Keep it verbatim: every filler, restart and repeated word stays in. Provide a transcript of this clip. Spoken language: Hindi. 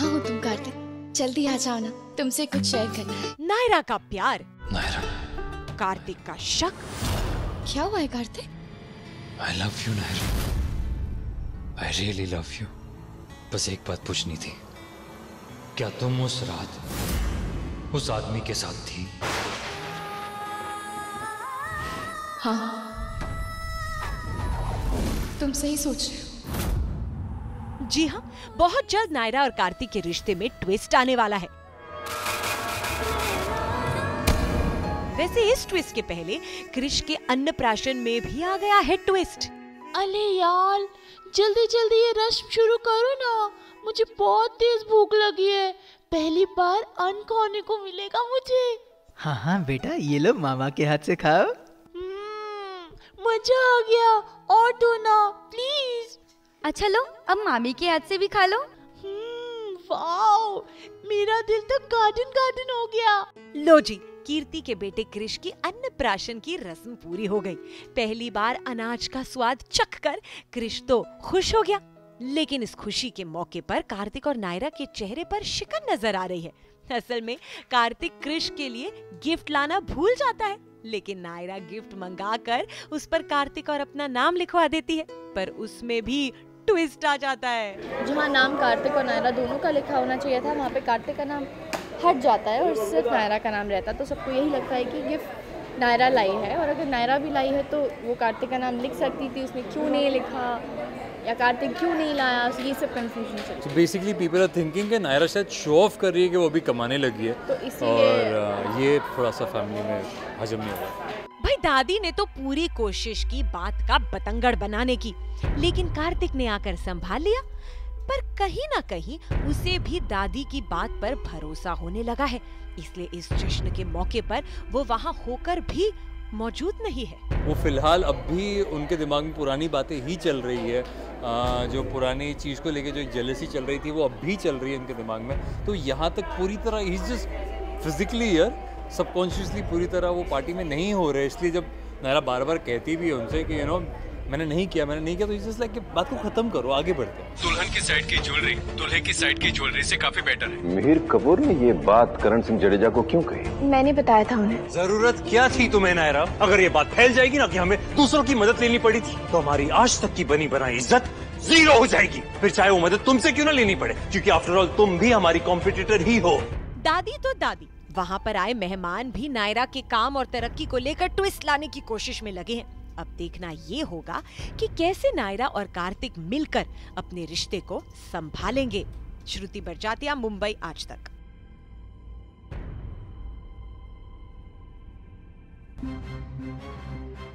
कहाँ हो तुम कार्तिक? जल्दी आ जाओ ना, तुमसे कुछ शेयर करना है। नायरा का प्यार, नायरा, कार्तिक का शक। क्या हुआ है Kartik? I love you Naira, I really love you। बस एक बात पूछनी थी, क्या तुम उस रात उस आदमी के साथ थी? हाँ, तुम सही सोच रहे हो। जी हाँ, बहुत जल्द नायरा और कार्तिक के रिश्ते में ट्विस्ट आने वाला है। वैसे इस ट्विस्ट के पहले क्रिश के अन्नप्राशन में भी आ गया है ट्विस्ट। अरे यार, जल्दी जल्दी ये रस्म शुरू करो ना, मुझे बहुत तेज भूख लगी है। पहली बार अन्न खाने को मिलेगा मुझे। हाँ हाँ बेटा, ये लो मामा के हाथ से खाओ। मजा आ गया, और दो ना प्लीज। अच्छा लो, अब मामी के हाथ से भी खा लो। वाओ, मेरा दिल तो गार्डन गार्डन हो गया। लो जी, कीर्ति के बेटे क्रिश की अन्नप्राशन की रस्म पूरी हो गई। पहली बार अनाज का स्वाद चखकर क्रिश तो खुश हो गया, लेकिन इस खुशी के मौके पर कार्तिक और नायरा के चेहरे पर शिकन नजर आ रही है। असल में कार्तिक क्रिश के लिए गिफ्ट लाना भूल जाता है, लेकिन नायरा गिफ्ट मंगाकर उस पर कार्तिक और अपना नाम लिखवा देती है, पर उसमें भी ट्विस्ट आ जाता है। जहाँ नाम कार्तिक और नायरा दोनों का लिखा होना चाहिए था, वहाँ पे कार्तिक का नाम हट जाता है और सिर्फ नायरा का नाम रहता है। तो सबको यही लगता है कि गिफ्ट नायरा लाई है, और अगर नायरा भी लाई है तो वो कार्तिक का नाम लिख सकती थी, उसने क्यों नहीं लिखा, या कार्तिक क्यों नहीं लाया, ये सब कंफ्यूजन चल रहा है। बेसिकली पीपल आर थिंकिंग कि नायरा शायद शो ऑफ कर रही है कि वो अभी कमाने लगी है, तो इसीलिए और ये थोड़ा सा फैमिली में हजम नहीं हो रहा। भाई दादी ने तो पूरी कोशिश की बात का बतंगड़ बनाने की, लेकिन कार्तिक ने आकर संभाल लिया। पर कहीं ना कहीं उसे भी दादी की बात पर भरोसा होने लगा है, इसलिए इस जश्न के मौके पर वो वहाँ होकर भी मौजूद नहीं है। वो फिलहाल अब भी उनके दिमाग में पुरानी बातें ही चल रही है, आ, जो पुरानी चीज़ को लेके जो जेलसी चल रही थी वो अब भी चल रही है उनके दिमाग में। तो यहाँ तक पूरी तरह ही जस्ट फिजिकली हियर, सबकॉन्शियसली पूरी तरह वो पार्टी में नहीं हो रहे। इसलिए जब नायरा बार बार कहती भी है उनसे कि यू नो मैंने नहीं किया मैंने नहीं किया तो जस्ट लाइक कि बात को खत्म करो, आगे बढ़ते हैं। दुल्हन की साइड की ज्वेलरी दूल्हे की साइड की ज्वेलरी से काफी बेटर है। मिहिर कपूर ने ये बात करण सिंह जडेजा को क्यों कही? मैंने बताया था उन्हें। जरूरत क्या थी तुम्हें नायरा? अगर ये बात फैल जाएगी ना कि हमें दूसरों की मदद लेनी पड़ी थी, तो हमारी आज तक की बनी बनाई इज्जत जीरो हो जाएगी। फिर चाहे वो मदद तुमसे क्यों ना लेनी पड़े, क्योंकि आफ्टर ऑल तुम भी हमारी कॉम्पिटिटर ही हो। दादी तो दादी, वहाँ पर आए मेहमान भी नायरा के काम और तरक्की को लेकर ट्विस्ट लाने की कोशिश में लगे हैं। अब देखना ये होगा कि कैसे नायरा और कार्तिक मिलकर अपने रिश्ते को संभालेंगे। श्रुति बरजातिया, मुंबई आज तक।